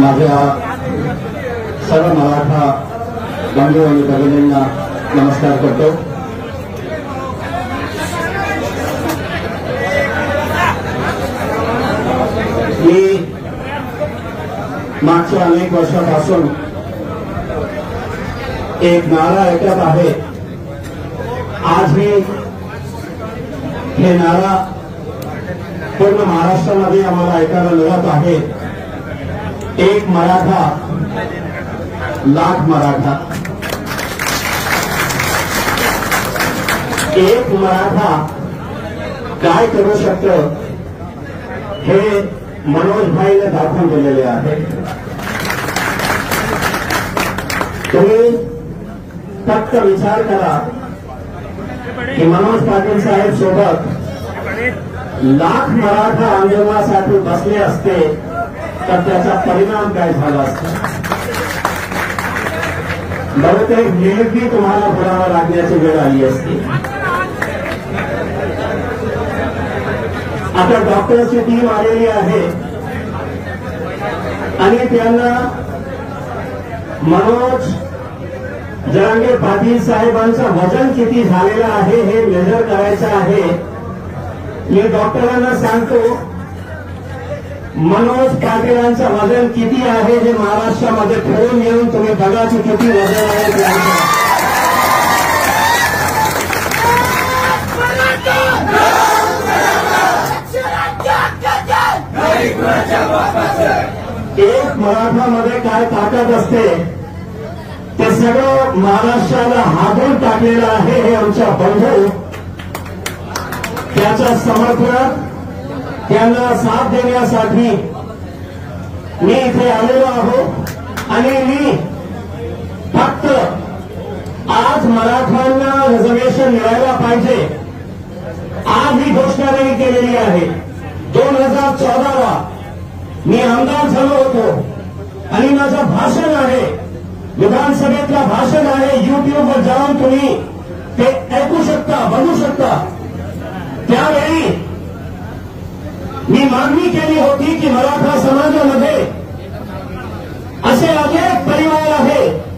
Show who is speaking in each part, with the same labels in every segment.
Speaker 1: माझ्या सर्व मराठा बंधू आणि भगिनींना नमस्कार करतो. मी मागच्या अनेक वर्षापासून एक नारा ऐकत आहे. आजही हे नारा पूर्ण महाराष्ट्रामध्ये आम्हाला ऐकायला मिळत आहे. एक मराठा लाख मराठा. एक मराठा काय करू शकतं हे मनोज भाईने दाखवून दिलेले आहे. तुम्ही फक्त विचार करा की मनोज पाटील साहेब सोबत लाख मराठा आंदोलनासाठी बसले असते तर त्याचा परिणाम काय झाला असता. बहुतेक नेहमी तुम्हाला बोलावं लागण्याची वेळ आली असती. आता डॉक्टरची टीम आलेली आहे आणि त्यांना मनोज जरांगे पाटील साहेबांचं वजन किती झालेलं आहे हे मेजर करायचं आहे. मी डॉक्टरांना सांगतो मनोज पाटीलांचं वजन किती आहे हे महाराष्ट्रामध्ये फिरून येऊन तुम्ही बघा की किती वजन आहे. एक मराठामध्ये काय ताकद असते ते सगळं महाराष्ट्राला हादरून टाकलेलं आहे. हे आमच्या बंधू त्याचं समर्थन त्यांना साथ देण्यासाठी मी इथे आलेलो आहो. आणि मी फक्त आज मराठ्यांना रिझर्वेशन मिळायला पाहिजे आज ही घोषणा नाही केलेली आहे. 2014ला मी आमदार झालो होतो आणि माझं भाषण आहे विधानसभेतलं भाषण आहे. युट्यूबवर जाऊन तुम्ही ते ऐकू शकता बघू शकता. त्यावेळी मी मागणी केली होती की मराठा समाजामध्ये असे अनेक परिवार आहे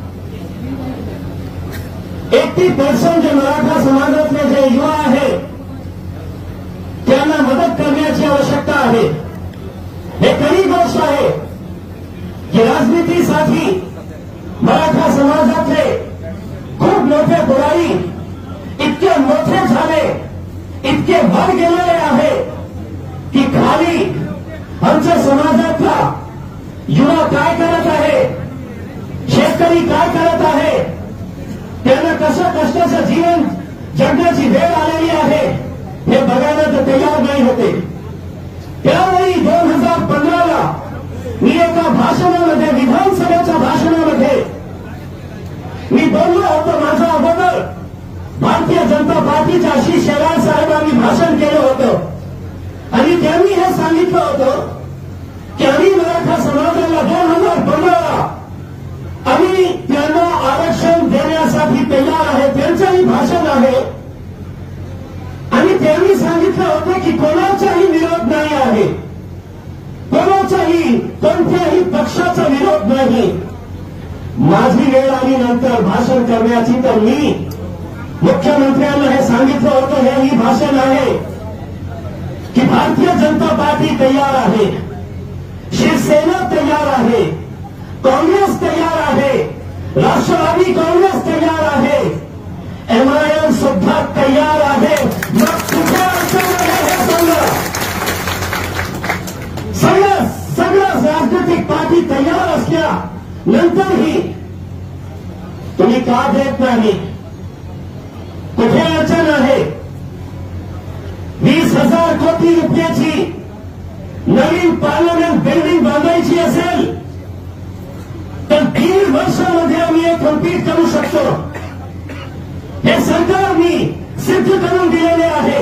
Speaker 1: 80% जे मराठा समाजातले जे युवा आहे त्यांना मदत करण्याची आवश्यकता आहे. हे खरी गोष्ट आहे की राजनीतीसाठी मराठा समाजातले खूप मोठे पुढारी इतके मोठे झाले इतके वर गेलेले आहे की खाली आमच्या समाजातला युवा काय करत आहे शेतकरी काय करत आहे त्यांना कसं कष्टाचं जीवन जगण्याची वेळ आलेली आहे हे बघायला तर तयार नाही होते. त्यावेळी 2015ला मी एका भाषणामध्ये विधानसभेच्या भाषणामध्ये मी बोललो होतो. माझ्या अगोदर भारतीय जनता पार्टीच्या आशिष शेलार साहेबांनी भाषण केलं होतं आणि त्यांनी हे सांगितलं होतं की आम्ही मराठा समाजाला 2015ला आम्ही त्यांना आरक्षण देण्यासाठी तयार आहे. त्यांचंही भाषण आहे आणि त्यांनी सांगितलं होतं की कोणाचाही विरोध नाही आहे कोणाचाही कोणत्याही पक्षाचा विरोध नाही. माझी वेळ आली नंतर भाषण करण्याची तर मी मुख्यमंत्र्यांना हे सांगितलं होतं हे ही भाषण आहे की भारतीय जनता पार्टी तयार आहे शिवसेना तयार आहे काँग्रेस तयार आहे राष्ट्रवादी काँग्रेस तयार आहे एमआयएम सुद्धा तयार आहे. मग कुठे अडचण आहे हे सगळं राजनैतिक पार्टी तयार असल्या नंतरही तुम्ही का देत नाही. कुठे अडचण आहे. 20,000 कोटी रुपयाची नवीन पार्लमेंट बिल्डिंग बांधायची असेल तर 3 वर्षामध्ये आम्ही हे कंप्लीट करू शकतो. हे सरकारने सिद्ध करून दिलेले आहे.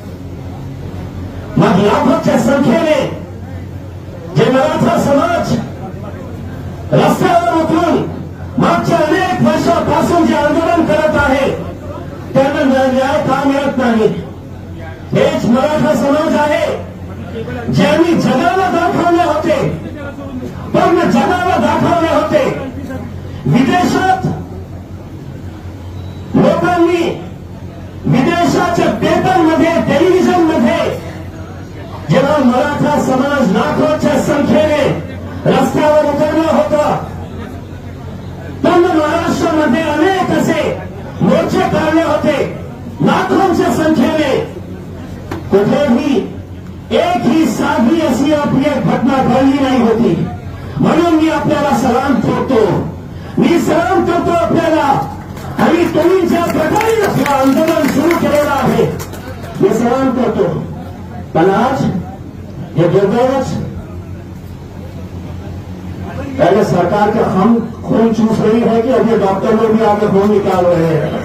Speaker 1: मग लाखोच्या संख्येने जे मराठा समाज रस्त्यावर उतरून मागच्या अनेक वर्षापासून जे आंदोलन करत आहे त्यांना न्याय का मिळत नाही. हेच मराठा समाज आहे ज्यांनी जगाला दाखवले होते पूर्ण जगाला दाखवले होते. विदेशात लोकांनी विदेशाच्या पेपरमध्ये, टेलिव्हिजनमध्ये जेव्हा मराठा समाज लाखोच्या संख्येने रस्त्यावर उतरला होता, पूर्ण महाराष्ट्रामध्ये अनेक असे मोर्चे काढले होते लाखोंच्या संख्येने. कुठेही एक ही साधी अशी आपली एक घटना घडली नाही होती. म्हणून मी आपल्याला सलाम करतो, मी सलाम करतो आपल्याला. आणि तुम्ही ज्या प्रकारे आंदोलन सुरू केलेलं आहे मी सलाम करतो. पण आज ये दुर्दैवच पहले सरकार के हम खून चूस रही है कि अभी डॉक्टर लोग भी आगे खून निकाल रहे हैं.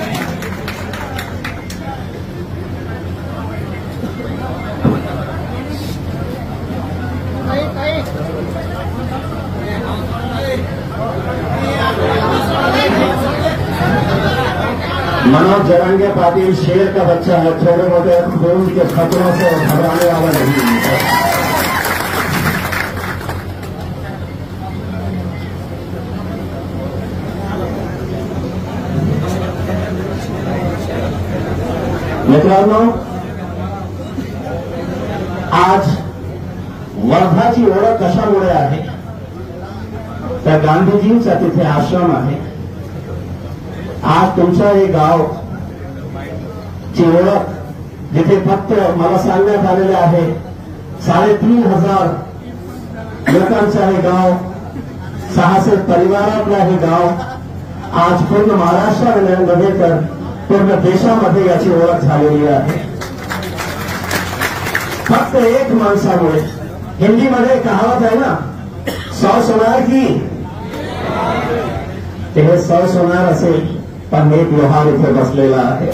Speaker 1: मनोज जरांगे पाटिल शेर का बच्चा है, थोड़े मोटे खून के खतरों से घबराने वाला नहीं है. मित्रांनो, आज वर्धाची ओळख कशामुळे आहे तर गांधीजींचा तिथे आश्रम आहे. आज तुमचं हे गाव ची ओळख जिथे फक्त मला सांगण्यात आलेले आहे 3,500 लोकांचं हे गाव, 600 परिवारातलं हे गाव आज पूर्ण महाराष्ट्रामध्ये तर पूर्ण देशामध्ये याची ओळख झालेली आहे. फक्त एक माणसामुळे. हिंदीमध्ये कहावत आहे ना, 100 सोनार की, ते हे 100 सोनार असेल पण एक लोहार इथे बसलेला आहे.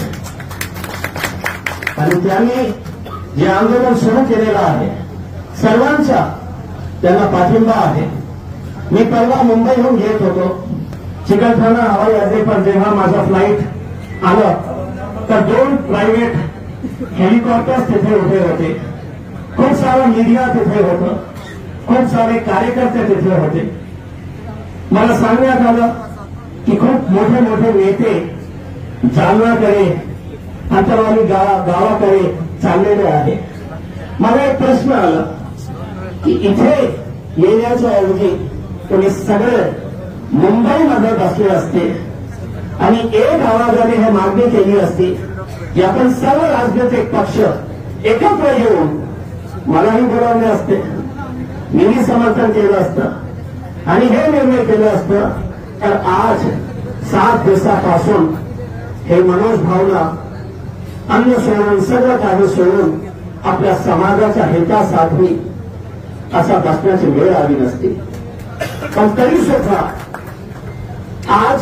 Speaker 1: आणि त्यांनी जे आंदोलन सुरू केलेलं आहे सर्वांचा त्यांना पाठिंबा आहे. मी परवा मुंबईहून येत होतो. चिकलठाणा हवाई अड्डेपर जेव्हा माझा फ्लाईट आलं तर 2 प्रायव्हेट हेलिकॉप्टर्स तिथे उभे होते. खूप सारा मीडिया तिथे होतं, खूप सारे कार्यकर्ते तिथे होते. मला सांगण्यात आलं की खूप मोठे मोठे नेते जालनाकडे, अंतरवाली गावाकडे चाललेले आहे. मला एक प्रश्न आला की इथे येण्याच्या ऐवजी तुम्ही सगळे मुंबईमध्ये बसले असते आणि एक आवाजाने हे मागणी केली असती की आपण सर्व राजनैतिक पक्ष एकत्र येऊन मलाही बोलावले असते, मीही समर्थन केलं असतं आणि हे निर्णय केलं असतं, तर आज 7 दिवसापासून हे मनोज भावना अन्न सोडून सगळं काही सोडून आपल्या समाजाच्या हितासाठी असा बसण्याची वेळ आली नसती. पण तरी सुद्धा आज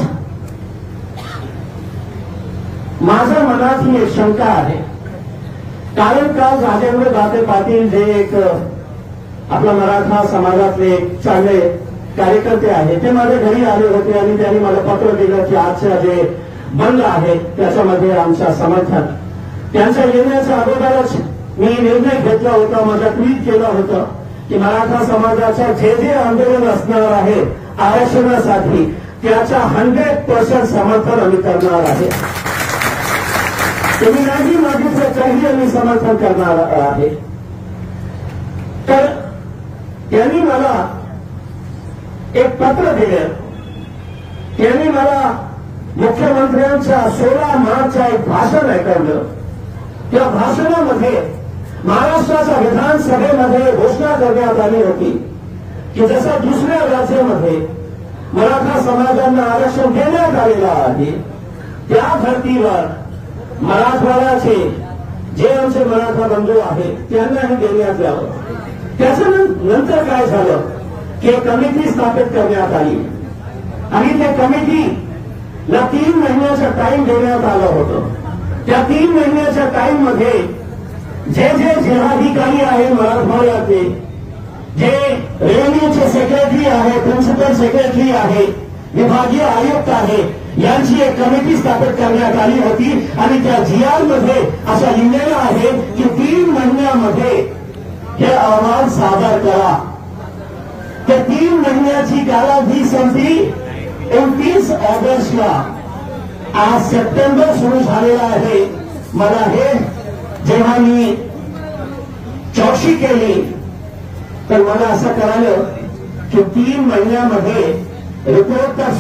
Speaker 1: माझ्या मनात ही एक शंका आहे. कारण का राजेंद्र दाते पाटील जे एक आपल्या मराठा समाजातले एक चांगले कार्यकर्ते आहेत ते माझ्या घरी आले होते आणि त्यांनी मला पत्र दिलं की आजच्या जे बंद आहे त्याच्यामध्ये आमच्या समर्थन. त्यांच्या येण्याच्या अगोदरच मी निर्णय घेतला होता, माझा ट्विट केलं होतं की मराठा समाजाच्या जे जे आंदोलन असणार आहे आरक्षणासाठी त्याच्या 100% समर्थन आम्ही करणार आहे. तुम्ही नाही मागितलं तरीही आम्ही समर्थन करणार आहे. तर त्यांनी मला एक पत्र दिलं. त्यांनी मला मुख्यमंत्र्यांच्या 16 मार्चचं एक भाषण ऐकवलं. त्या भाषणामध्ये महाराष्ट्राच्या विधानसभेमध्ये घोषणा करण्यात आली होती की जसं दुसऱ्या राज्यामध्ये मराठा समाजांना आरक्षण देण्यात आलेलं आहे त्या धर्तीवर मराठवाड्याचे जे आमचे मराठा बंधू आहेत त्यांनाही देण्यात यावं. त्याच्यानंतर काय झालं की कमिटी स्थापित करण्यात आली आणि त्या कमिटीला 3 महिन्याचा टाइम देण्यात आलं होतं. त्या 3 महिन्याच्या टाइम मध्ये जे जे जिल्हाधिकारी आहे मराठवाड्याचे, जे रेव्हेन्यूचे सेक्रेटरी आहे, प्रिन्सिपल सेक्रेटरी आहे, विभागीय आयुक्त आहे, यांची एक कमिटी स्थापित करण्यात आली होती आणि त्या जीआरमध्ये असं लिहिलेलं आहे की 3 महिन्यामध्ये हे अहवाल सादर करा. त्या 3 महिन्याची कालावधी संपली 29 ऑगस्टला. आज सप्टेंबर सुरू झालेला आहे. मला हे जेव्हा मी चौकशी केली तर मला असं कळालं की 3 महिन्यामध्ये रिपोर्ट तर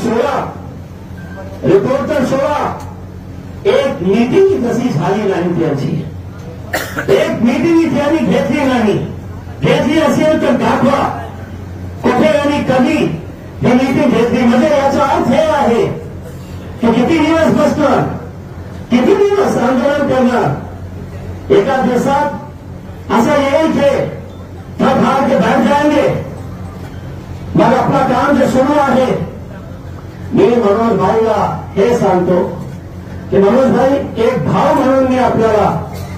Speaker 1: 16 एक मीटिंग तशी झाली नाही त्यांची. एक मीटिंग त्यांनी घेतली नाही. घेतली असेल तर दाखवा कुठे आणि कधी ही मीटिंग घेतली. म्हणजे याचा अर्थ हे आहे की किती दिवस बसणार, किती दिवस आंदोलन करणार. एका दिवसात असं येईल की थक हार के बैठ जाएंगे. मग आपलं काम जे सुरू आहे. मी मनोज भाईला हे सांगतो की मनोज भाई, एक भाव म्हणून मी आपल्याला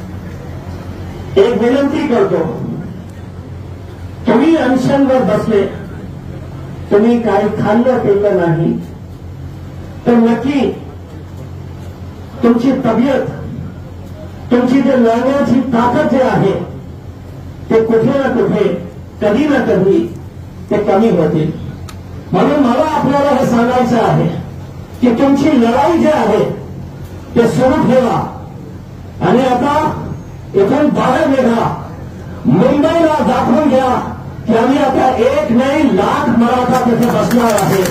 Speaker 1: एक विनंती करतो. तुम्ही अनशनवर बसले, तुम्ही काही खाल्लं पिल्लं नाही तर नक्की तुमची तब्येत, तुमची जे लढण्याची ताकद जे आहे ते कुठे ना कुठे, कधी ना कधी ते कमी होतील. म्हणून मला आपल्याला हे सांगायचं आहे की तुमची लढाई जी आहे ते सुरू ठेवा आणि आता इथून बाहेर निघा. मुंबईला दाखवून घ्या की आम्ही आता 1 नाही लाख मराठा तिथे बसणार आहे.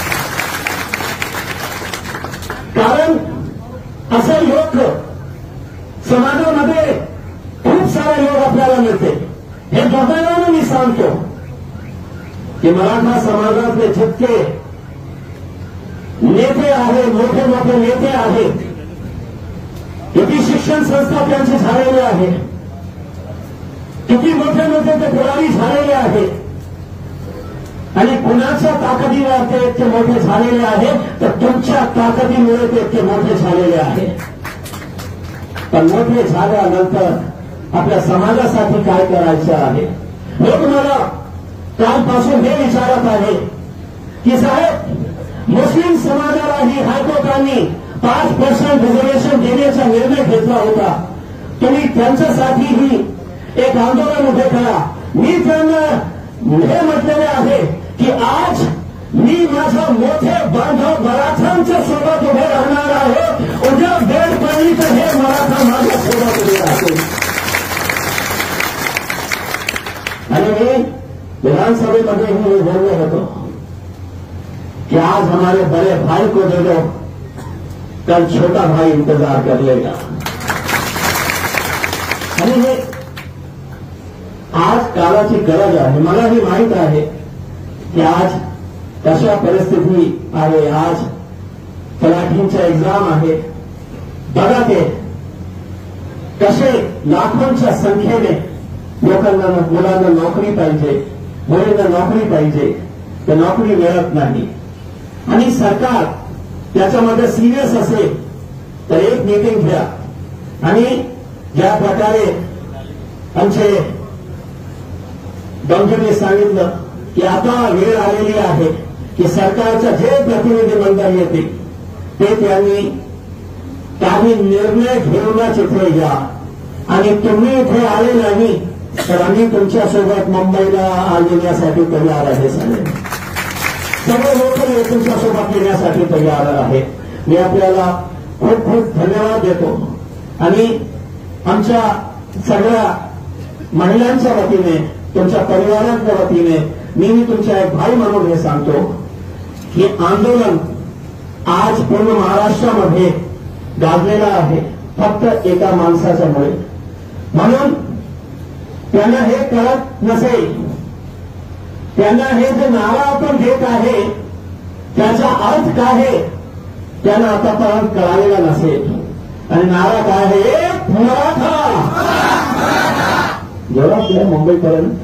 Speaker 1: कारण असे लोक समाजामध्ये खूप सारे लोक आपल्याला मिळते. हे बघायला मी सांगतो की मराठा समाजातले जितके नेते आहेत, मोठे मोठे नेते आहेत, किती शिक्षण संस्था त्यांची झालेली आहे, किती मोठे मोठे ते पुढारी झालेले आहेत आणि कुणाच्या ताकदीवर ते इतके मोठे झालेले आहेत तर तुमच्या ताकदीमुळे ते इतके मोठे झालेले आहेत. पण मोठे झाल्यानंतर आपल्या समाजासाठी काय करायचं आहे. लोक मला कालपासून हे विचारत आहे की साहेब, मुस्लिम समाजालाही हायकोर्टाने 5% रिझर्वेशन देण्याचा निर्णय घेतला होता. तुम्ही त्यांच्यासाठीही एक आंदोलन उभे करा. मी त्यांना हे म्हटलेले आहे की आज मी माझा मोठे बांधव मराठांच्या सोबत उभे राहणार आहे. उद्या वेळ पडली तर हे मराठा माझ्या सोबत उभे राहतील. आणि मी विधानसभेमध्ये ही बोललो होतो कि आज हमारे बड़े भाई को दे दो, कल छोटा भाई इंतजार कर लेगा. आणि हे आज काळाची गरज आहे. मलाही माहित आहे की आज कशा परिस्थिती आहे. आज तलाठींच्या एक्झाम आहे. बघा ते कसे लाखोंच्या संख्येने लोकांना, मुलांना नोकरी पाहिजे, मुलींना नोकरी पाहिजे, ते नोकरी मिळत नाही. आणि सरकार त्याच्यामध्ये सिरियस असेल तर एक मीटिंग घ्या. आणि ज्या प्रकारे आमचे डॉक्टरने सांगितलं की आता वेळ आलेली आहे की सरकारच्या जे प्रतिनिधी मंडळ येते ते त्यांनी काही निर्णय घेऊनच इथे या. आणि तुम्ही इथे आले नाही तर आम्ही तुमच्यासोबत मुंबईला येण्यासाठी तयार आहे. सगळे लोक तुमच्यासोबत येण्यासाठी तयार आहे. मी आपल्याला खूप खूप धन्यवाद देतो. आणि आमच्या सगळ्या महिलांच्या वतीने, तुमच्या परिवारांच्या वतीने मी तुमच्या एक भाई म्हणून हे सांगतो की आंदोलन आज पूर्ण महाराष्ट्रामध्ये गाजलेलं आहे फक्त एका माणसाच्यामुळे. म्हणून त्यांना हे कळत नसेल, त्यांना हे जे नारा आपण देत आहे त्याचा अर्थ काय आहे त्यांना आतापर्यंत कळालेला नसेल. आणि नारा काय आहे? एक मराठा. जेव्हा आपल्या मुंबईपर्यंत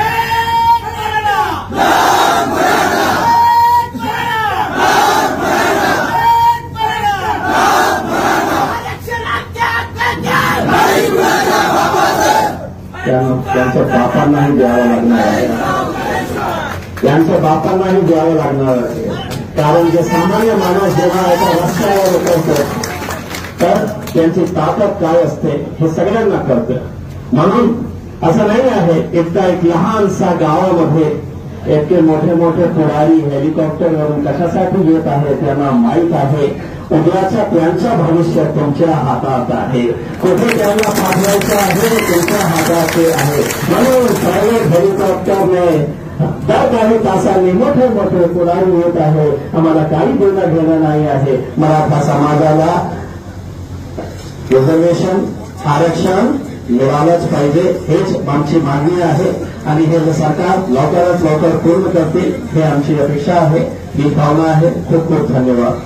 Speaker 1: त्यांच्या बापांनाही द्यावं लागणार आहे. त्यांच्या बापांनाही द्यावं लागणार आहे. कारण जे सामान्य माणूस जेव्हा एका रस्त्यावर उतरतो तर त्यांची ताकद काय असते हे सगळ्यांना कळतं. म्हणून असं नाही आहे इतका एक लहानसा गावामध्ये इतके मोठे मोठे पुढारी हेलिकॉप्टरवरून कशासाठी येत आहे त्यांना माहीत आहे उद्याच्या त्यांच्या भविष्य तुमच्या हातात आहे कुठे त्यांना पाठवायचं आहे तुमच्या हातात आहे म्हणून प्रायव्हेट हेलिकॉप्टरने दर काही तासांनी मोठे मोठे पुढारी येत आहे आम्हाला काही देणं घेणं नाही आहे मराठा समाजाला रिझर्वेशन आरक्षण मिळालंच पाहिजे हेच आमची मागणी आहे आणि हे सरकार लवकरात लवकर पूर्ण करतील हे आमची अपेक्षा आहे ही भावना आहे खूप खूप धन्यवाद।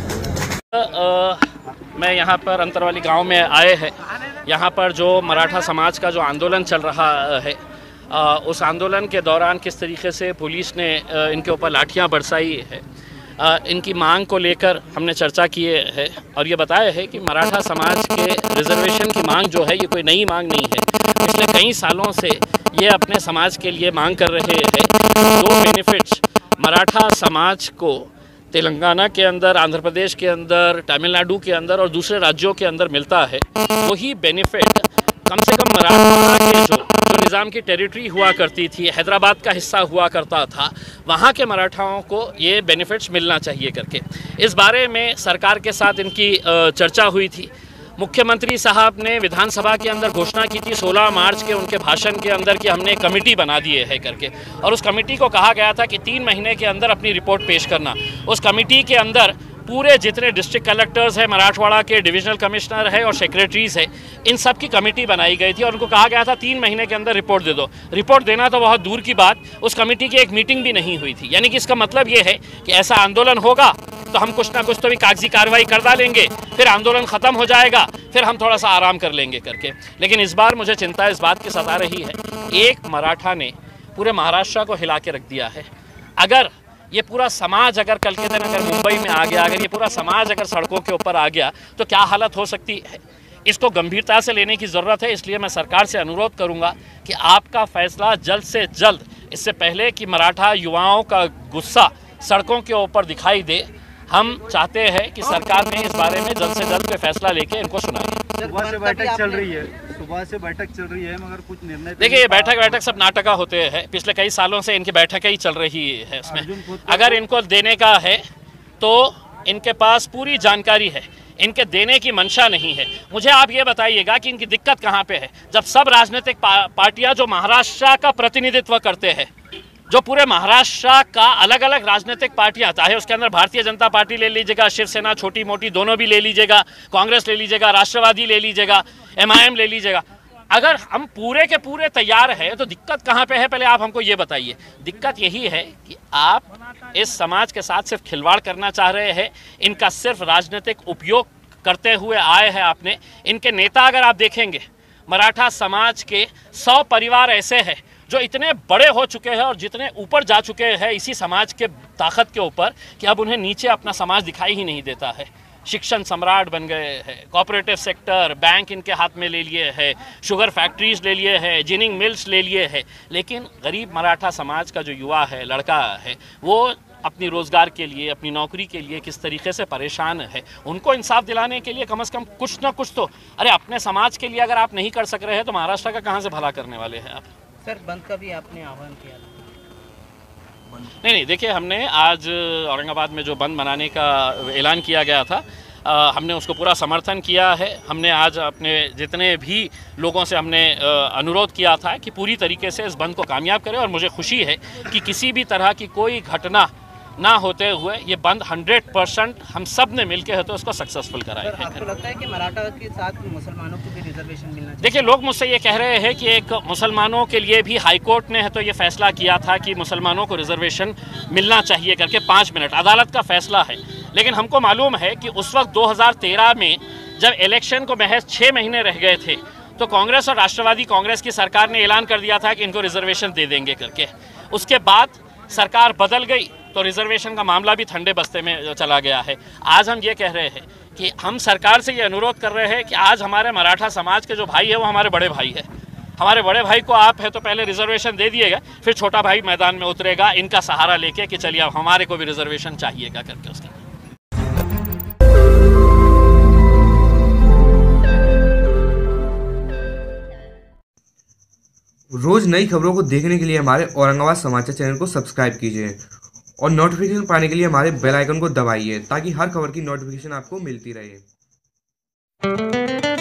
Speaker 2: मैं यहाँ पर अंतरवाली गांव में आए हैं। यहाँ पर जो मराठा समाज का जो आंदोलन चल रहा है उस आंदोलन के दौरान किस तरीके से पुलिस ने इनके ऊपर लाठियाँ बरसाई है इनकी मांग को लेकर हमने चर्चा किए है और ये बताया है कि मराठा समाज के रिजर्वेशन की मांग जो है ये कोई नई मांग नहीं है। पिछले कई सालों से ये अपने समाज के लिए मांग कर रहे हैं। जो बेनिफिट्स मराठा समाज को तेलंगाना के अंदर, आंध्र प्रदेश के अंदर, तमिलनाडु के अंदर और दूसरे राज्यों के अंदर मिलता है वही बेनिफिट कम से कम मराठवाड़ा के जो निज़ाम की टेरिटरी हुआ करती थी, हैदराबाद का हिस्सा हुआ करता था, वहाँ के मराठाओं को ये बेनिफिट्स मिलना चाहिए करके इस बारे में सरकार के साथ इनकी चर्चा हुई थी। मुख्यमंत्री साहब ने विधानसभा के अंदर घोषणा की थी 16 मार्च के उनके भाषण के अंदर कि हमने कमेटी बना दी है करके और उस कमेटी को कहा गया था कि 3 महीने के अंदर अपनी रिपोर्ट पेश करना। उस कमेटी के अंदर पूरे जितने डिस्ट्रिक्ट कलेक्टर्स हैं मराठवाड़ा के, डिविजनल कमिश्नर है और सेक्रेटरीज़ है, इन सब की कमेटी बनाई गई थी और उनको कहा गया था 3 महीने के अंदर रिपोर्ट दे दो। रिपोर्ट देना तो बहुत दूर की बात, उस कमेटी की एक मीटिंग भी नहीं हुई थी। यानी कि इसका मतलब ये है कि ऐसा आंदोलन होगा तो हम कुछ ना कुछ तो भी कागजी कार्रवाई कर डालेंगे, फिर आंदोलन ख़त्म हो जाएगा, फिर हम थोड़ा सा आराम कर लेंगे करके। लेकिन इस बार मुझे चिंता इस बात की सता रही है, एक मराठा ने पूरे महाराष्ट्र को हिला के रख दिया है। अगर ये पूरा समाज अगर कल के दिन अगर मुंबई में आ गया, अगर ये पूरा समाज अगर सड़कों के ऊपर आ गया तो क्या हालत हो सकती है। इसको गंभीरता से लेने की ज़रूरत है। इसलिए मैं सरकार से अनुरोध करूंगा कि आपका फैसला जल्द से जल्द, इससे पहले कि मराठा युवाओं का गुस्सा सड़कों के ऊपर दिखाई दे, हम चाहते हैं कि सरकार ने इस बारे में जल्द से जल्द पे फैसला लेके इनको सुनाए।
Speaker 3: सुबह से बैठक चल रही है मगर कुछ निर्णय
Speaker 2: देखिए ये बैठक सब नाटका होते हैं। पिछले कई सालों से इनकी बैठकें ही चल रही है। इसमें अगर इनको देने का है तो इनके पास पूरी जानकारी है, इनके देने की मंशा नहीं है। मुझे आप ये बताइएगा कि इनकी दिक्कत कहाँ पे है, जब सब राजनीतिक पार्टियां जो महाराष्ट्र का प्रतिनिधित्व करते हैं, जो पूरे महाराष्ट्र का अलग अलग राजनीतिक पार्टियां, चाहे उसके अंदर भारतीय जनता पार्टी ले लीजिएगा, शिवसेना छोटी मोटी दोनों भी ले लीजिएगा, कांग्रेस ले लीजिएगा, राष्ट्रवादी ले लीजिएगा, MIM ले लीजिएगा, अगर हम पूरे के पूरे तैयार हैं तो दिक्कत कहाँ पे है पहले आप हमको ये बताइए। दिक्कत यही है कि आप इस समाज के साथ सिर्फ खिलवाड़ करना चाह रहे हैं, इनका सिर्फ राजनीतिक उपयोग करते हुए आए हैं आपने। इनके नेता अगर आप देखेंगे, मराठा समाज के 100 परिवार ऐसे हैं जो इतने बड़े हो चुके हैं और जितने ऊपर जा चुके हैं इसी समाज के ताकत के ऊपर कि अब उन्हें नीचे अपना समाज दिखाई ही नहीं देता है। शिक्षण सम्राट बन गए हैं, कोऑपरेटिव सेक्टर, बैंक इनके हाथ में ले लिए है, शुगर फैक्ट्रीज ले लिए है, जिनिंग मिल्स ले लिए है, लेकिन गरीब मराठा समाज का जो युवा है, लड़का है, वो अपनी रोज़गार के लिए, अपनी नौकरी के लिए किस तरीके से परेशान है। उनको इंसाफ दिलाने के लिए कम से कम कुछ ना कुछ तो, अरे अपने समाज के लिए अगर आप नहीं कर सक रहे हैं तो महाराष्ट्र का कहाँ से भला करने वाले हैं आप।
Speaker 4: सर बंद का भी आपने आह्वान किया था?
Speaker 2: नहीं, देखिए हमने आज औरंगाबाद में जो बंद मनाने का ऐलान किया गया था, हमने उसको पूरा समर्थन किया है। हमने आज अपने जितने भी लोगों से हमने अनुरोध किया था कि पूरी तरीके से इस बंद को कामयाब करें और मुझे खुशी है कि किसी भी तरह की कोई घटना ना होते हुए ये बंद 100% हम सब ने मिलकर है तो उसको सक्सेसफुल कराया है।
Speaker 4: आपको लगता है कि मराठा के साथ मुसलमानों को भी रिजर्वेशन मिलना चाहिए?
Speaker 2: देखिए लोग मुझसे ये कह रहे हैं कि एक मुसलमानों के लिए भी हाई कोर्ट ने है तो ये फैसला किया था कि मुसलमानों को रिजर्वेशन मिलना चाहिए करके 5 मिनट अदालत का फैसला है। लेकिन हमको मालूम है कि उस वक्त 2013 में जब इलेक्शन को महज 6 महीने रह गए थे तो कांग्रेस और राष्ट्रवादी कांग्रेस की सरकार ने ऐलान कर दिया था कि इनको रिजर्वेशन दे देंगे करके। उसके बाद सरकार बदल गई तो रिजर्वेशन का मामला भी ठंडे बस्ते में चला गया है। आज हम ये कह रहे हैं कि हम सरकार से ये अनुरोध कर रहे हैं कि आज हमारे मराठा समाज के जो भाई है वो हमारे बड़े भाई है। हमारे बड़े भाई को आप है तो पहले रिजर्वेशन दे दिएगा, फिर छोटा भाई मैदान में उतरेगा इनका सहारा लेके कि चलिए अब हमारे को भी रिजर्वेशन चाहिएगा करके उसके।
Speaker 5: रोज़ नई खबरों को देखने के लिए हमारे औरंगाबाद समाचार चैनल को सब्सक्राइब कीजिए और नोटिफिकेशन पाने के लिए हमारे बेल आइकन को दबाइए ताकि हर खबर की नोटिफिकेशन आपको मिलती रहे।